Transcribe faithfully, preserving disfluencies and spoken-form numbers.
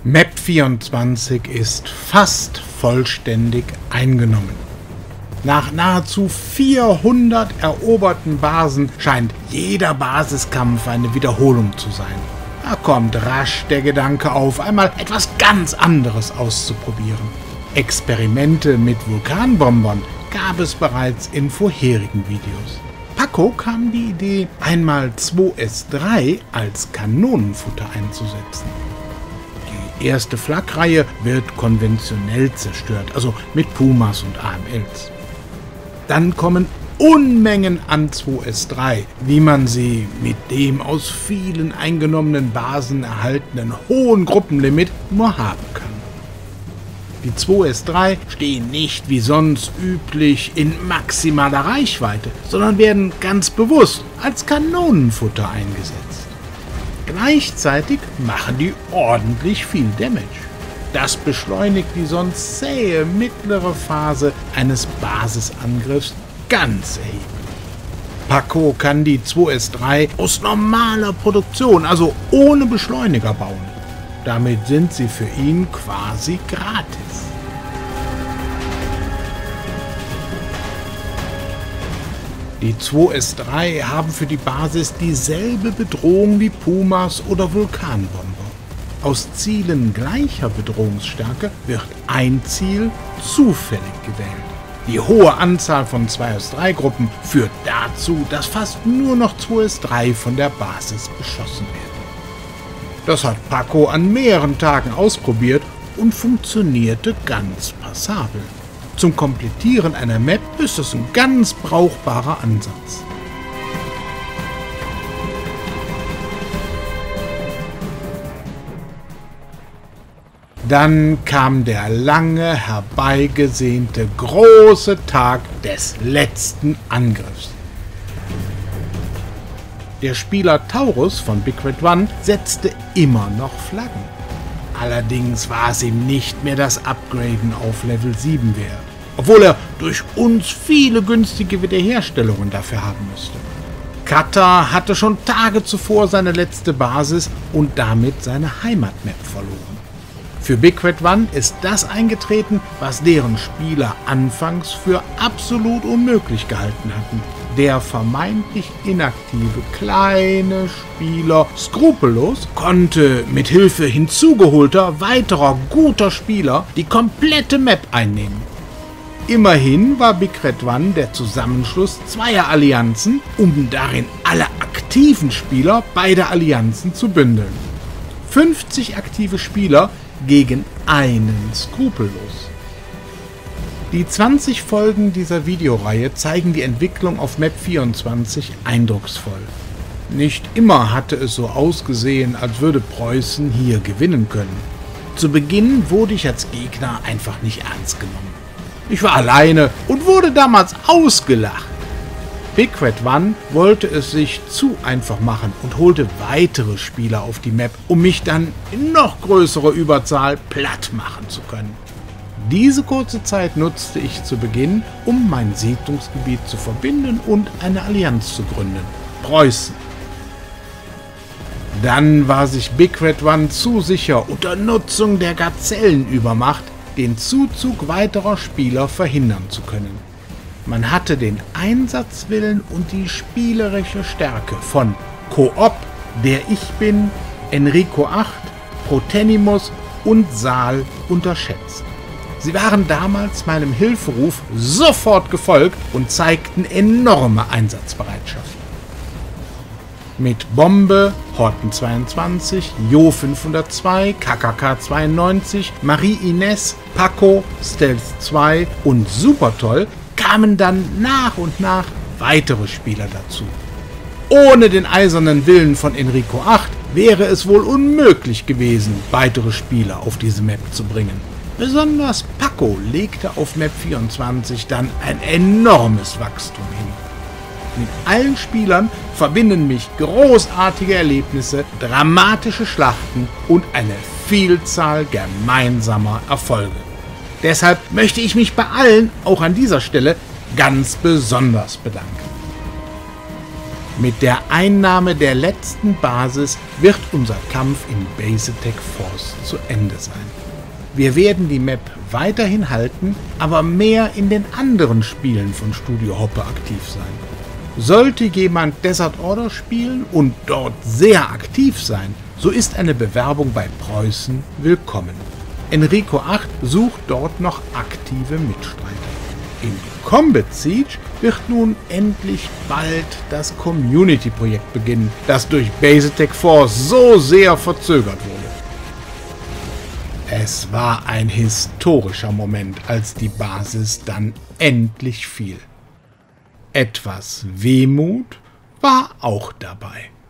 Map vierundzwanzig ist fast vollständig eingenommen. Nach nahezu vierhundert eroberten Basen scheint jeder Basiskampf eine Wiederholung zu sein. Da kommt rasch der Gedanke auf, einmal etwas ganz anderes auszuprobieren. Experimente mit Vulkanbombern gab es bereits in vorherigen Videos. Paco kam die Idee, einmal zwei S drei als Kanonenfutter einzusetzen. Die erste Flakreihe wird konventionell zerstört, also mit Pumas und A M Ls. Dann kommen Unmengen an zwei S drei, wie man sie mit dem aus vielen eingenommenen Basen erhaltenen hohen Gruppenlimit nur haben kann. Die zwei S drei stehen nicht wie sonst üblich in maximaler Reichweite, sondern werden ganz bewusst als Kanonenfutter eingesetzt. Gleichzeitig machen die ordentlich viel Damage. Das beschleunigt die sonst zähe mittlere Phase eines Basisangriffs ganz erheblich. Paco kann die zwei S drei aus normaler Produktion, also ohne Beschleuniger, bauen. Damit sind sie für ihn quasi gratis. Die zwei S drei haben für die Basis dieselbe Bedrohung wie Pumas oder Vulkanbomber. Aus Zielen gleicher Bedrohungsstärke wird ein Ziel zufällig gewählt. Die hohe Anzahl von zwei S drei Gruppen führt dazu, dass fast nur noch zwei S drei von der Basis beschossen werden. Das hat Paco an mehreren Tagen ausprobiert und funktionierte ganz passabel. Zum Komplettieren einer Map ist es ein ganz brauchbarer Ansatz. Dann kam der lange herbeigesehnte große Tag des letzten Angriffs. Der Spieler Taurus von Big Red One setzte immer noch Flaggen. Allerdings war es ihm nicht mehr das Upgraden auf Level sieben wert, obwohl er durch uns viele günstige Wiederherstellungen dafür haben müsste. Kata hatte schon Tage zuvor seine letzte Basis und damit seine Heimatmap verloren. Für Big Red One ist das eingetreten, was deren Spieler anfangs für absolut unmöglich gehalten hatten. Der vermeintlich inaktive kleine Spieler Skrupellos konnte mit Hilfe hinzugeholter weiterer guter Spieler die komplette Map einnehmen. Immerhin war Big Red One der Zusammenschluss zweier Allianzen, um darin alle aktiven Spieler beider Allianzen zu bündeln. fünfzig aktive Spieler gegen einen Skrupellos. Die zwanzig Folgen dieser Videoreihe zeigen die Entwicklung auf Map vierundzwanzig eindrucksvoll. Nicht immer hatte es so ausgesehen, als würde Preußen hier gewinnen können. Zu Beginn wurde ich als Gegner einfach nicht ernst genommen. Ich war alleine und wurde damals ausgelacht. Big Red One wollte es sich zu einfach machen und holte weitere Spieler auf die Map, um mich dann in noch größerer Überzahl platt machen zu können. Diese kurze Zeit nutzte ich zu Beginn, um mein Siedlungsgebiet zu verbinden und eine Allianz zu gründen: Preußen. Dann war sich Big Red One zu sicher, unter Nutzung der Gazellenübermacht den Zuzug weiterer Spieler verhindern zu können. Man hatte den Einsatzwillen und die spielerische Stärke von Koop, der ich bin, Enrico acht, Protenimus und Saal unterschätzt. Sie waren damals meinem Hilferuf sofort gefolgt und zeigten enorme Einsatzbereitschaft. Mit Bombe, Horten zweiundzwanzig, Jo fünfhundertzwei, K K K zweiundneunzig, Marie Ines, Paco, Stealth zwei und Supertoll kamen dann nach und nach weitere Spieler dazu. Ohne den eisernen Willen von Enrico acht wäre es wohl unmöglich gewesen, weitere Spieler auf diese Map zu bringen. Besonders Paco legte auf Map vierundzwanzig dann ein enormes Wachstum hin. Mit allen Spielern verbinden mich großartige Erlebnisse, dramatische Schlachten und eine Vielzahl gemeinsamer Erfolge. Deshalb möchte ich mich bei allen, auch an dieser Stelle, ganz besonders bedanken. Mit der Einnahme der letzten Basis wird unser Kampf in Base Attack Force zu Ende sein. Wir werden die Map weiterhin halten, aber mehr in den anderen Spielen von Studio Hoppe aktiv sein. Sollte jemand Desert Order spielen und dort sehr aktiv sein, so ist eine Bewerbung bei Preußen willkommen. Enrico acht sucht dort noch aktive Mitstreiter. In Combat Siege wird nun endlich bald das Community-Projekt beginnen, das durch Base Attack Force so sehr verzögert wurde. Es war ein historischer Moment, als die Basis dann endlich fiel. Etwas Wehmut war auch dabei.